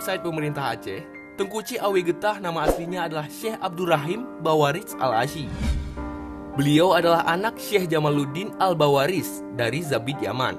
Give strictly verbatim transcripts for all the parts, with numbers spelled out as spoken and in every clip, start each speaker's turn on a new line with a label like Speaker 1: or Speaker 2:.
Speaker 1: website pemerintah Aceh, Tengku Cik Awe Getah nama aslinya adalah Syekh Abdurrahim Bawaris Al-Asyi. Beliau adalah anak Syekh Jamaluddin Al-Bawaris dari Zabid Yaman.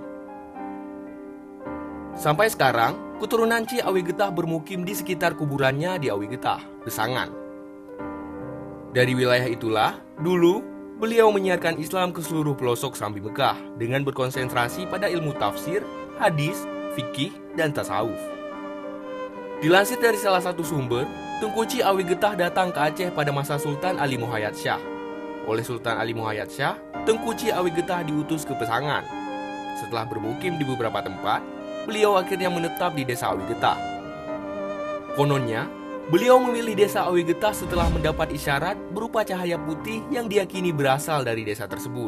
Speaker 1: Sampai sekarang, keturunan Cik Awe Getah bermukim di sekitar kuburannya di Awe Getah, Besangan. Dari wilayah itulah, dulu beliau menyiarkan Islam ke seluruh pelosok Sambi Mekah dengan berkonsentrasi pada ilmu tafsir, hadis, fikih, dan tasawuf. Dilansir dari salah satu sumber, Tengku Cik Awe Getah datang ke Aceh pada masa Sultan Ali Muhayyad Shah. Oleh Sultan Ali Muhayyad Shah, Tengku Cik Awe Getah diutus ke Besangan. Setelah bermukim di beberapa tempat, beliau akhirnya menetap di desa Awe Getah. Kononnya, beliau memilih desa Awe Getah setelah mendapat isyarat berupa cahaya putih yang diyakini berasal dari desa tersebut.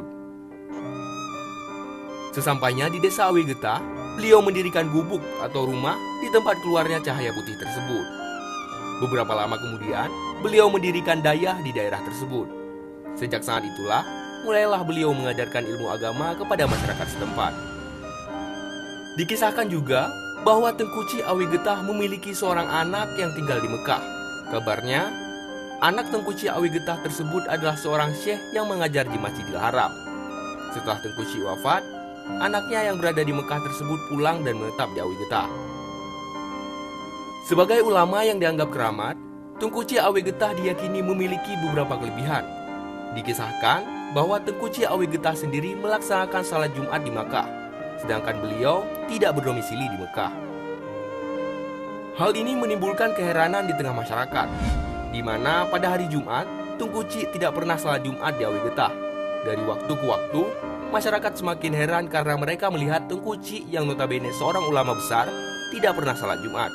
Speaker 1: Sesampainya di desa Awe Getah, beliau mendirikan gubuk atau rumah di tempat keluarnya cahaya putih tersebut. Beberapa lama kemudian, beliau mendirikan dayah di daerah tersebut. Sejak saat itulah, mulailah beliau mengajarkan ilmu agama kepada masyarakat setempat. Dikisahkan juga bahwa Tengku Cik Awe Getah memiliki seorang anak yang tinggal di Mekah. Kabarnya, anak Tengku Cik Awe Getah tersebut adalah seorang syekh yang mengajar di Masjidil Haram. Setelah Tengku Cik wafat, anaknya yang berada di Mekah tersebut pulang dan menetap di Awe Getah. Sebagai ulama yang dianggap keramat, Tengku Cik Awe Getah diyakini memiliki beberapa kelebihan. Dikisahkan bahwa Tengku Cik Awe Getah sendiri melaksanakan salat Jumat di Makkah, sedangkan beliau tidak berdomisili di Mekah. Hal ini menimbulkan keheranan di tengah masyarakat, di mana pada hari Jumat, Tengku Cik tidak pernah salat Jumat di Awe Getah. Dari waktu ke waktu, masyarakat semakin heran karena mereka melihat Tengku Cik yang notabene seorang ulama besar tidak pernah salat Jumat.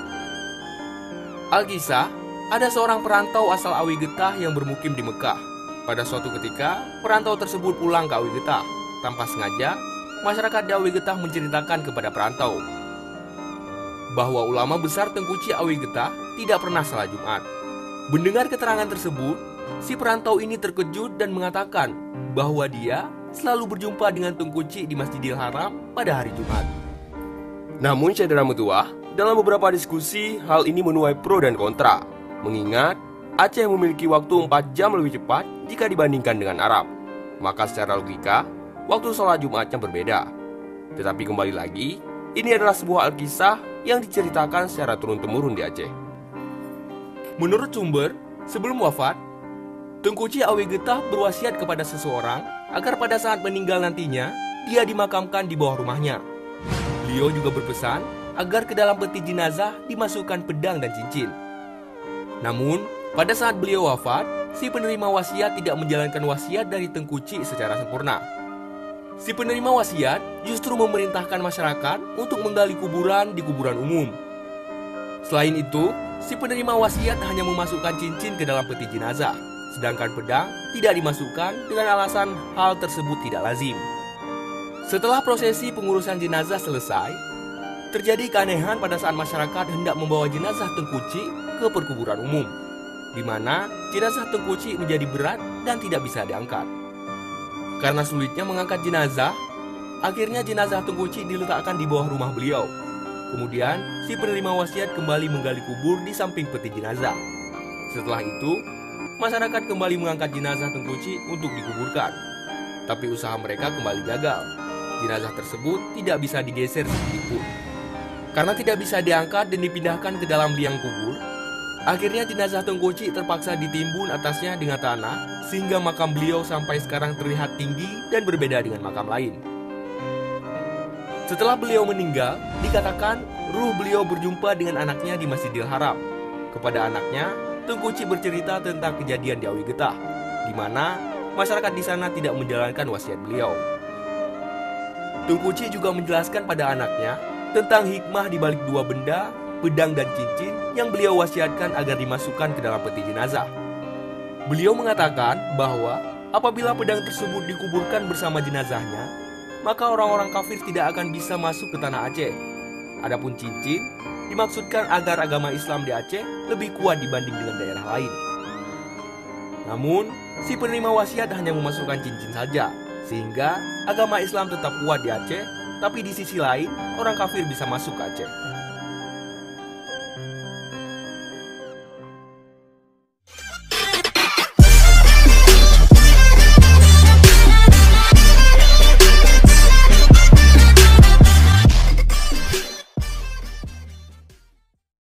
Speaker 1: Alkisah, ada seorang perantau asal Awe Getah yang bermukim di Mekah. Pada suatu ketika, perantau tersebut pulang ke Awe Getah. Tanpa sengaja, masyarakat di Awe Getah menceritakan kepada perantau bahwa ulama besar Tengku Cik Awe Getah tidak pernah salat Jumat. Mendengar keterangan tersebut, si perantau ini terkejut dan mengatakan bahwa dia selalu berjumpa dengan Tengku Cik di Masjidil Haram pada hari Jumat. Namun saudara mutuah, dalam beberapa diskusi, hal ini menuai pro dan kontra. Mengingat Aceh memiliki waktu empat jam lebih cepat jika dibandingkan dengan Arab, maka secara logika, waktu sholat Jumatnya berbeda. Tetapi kembali lagi, ini adalah sebuah alkisah yang diceritakan secara turun-temurun di Aceh. Menurut sumber, sebelum wafat, Tengku Cik Awe Getah berwasiat kepada seseorang agar pada saat meninggal nantinya, dia dimakamkan di bawah rumahnya. Beliau juga berpesan agar ke dalam peti jenazah dimasukkan pedang dan cincin. Namun, pada saat beliau wafat, si penerima wasiat tidak menjalankan wasiat dari Tengku Cik secara sempurna. Si penerima wasiat justru memerintahkan masyarakat untuk menggali kuburan di kuburan umum. Selain itu, si penerima wasiat hanya memasukkan cincin ke dalam peti jenazah, sedangkan pedang tidak dimasukkan dengan alasan hal tersebut tidak lazim. Setelah prosesi pengurusan jenazah selesai, terjadi keanehan pada saat masyarakat hendak membawa jenazah Tengku Cik ke perkuburan umum, di mana jenazah Tengku Cik menjadi berat dan tidak bisa diangkat. Karena sulitnya mengangkat jenazah, akhirnya jenazah Tengku Cik diletakkan di bawah rumah beliau. Kemudian, si penerima wasiat kembali menggali kubur di samping peti jenazah. Setelah itu, masyarakat kembali mengangkat jenazah Tengku Cik untuk dikuburkan. Tapi usaha mereka kembali gagal. Jenazah tersebut tidak bisa digeser sedikitpun. Karena tidak bisa diangkat dan dipindahkan ke dalam liang kubur, akhirnya jenazah Tengku Cik terpaksa ditimbun atasnya dengan tanah, sehingga makam beliau sampai sekarang terlihat tinggi dan berbeda dengan makam lain. Setelah beliau meninggal, dikatakan ruh beliau berjumpa dengan anaknya di Masjidil Haram. Kepada anaknya, Tengku Cik bercerita tentang kejadian di Awe Getah, di mana masyarakat di sana tidak menjalankan wasiat beliau. Tengku Cik juga menjelaskan pada anaknya tentang hikmah di balik dua benda, pedang dan cincin yang beliau wasiatkan agar dimasukkan ke dalam peti jenazah. Beliau mengatakan bahwa apabila pedang tersebut dikuburkan bersama jenazahnya, maka orang-orang kafir tidak akan bisa masuk ke tanah Aceh. Adapun cincin dimaksudkan agar agama Islam di Aceh lebih kuat dibanding dengan daerah lain. Namun, si penerima wasiat hanya memasukkan cincin saja, sehingga agama Islam tetap kuat di Aceh, tapi di sisi lain, orang kafir bisa masuk ke Aceh.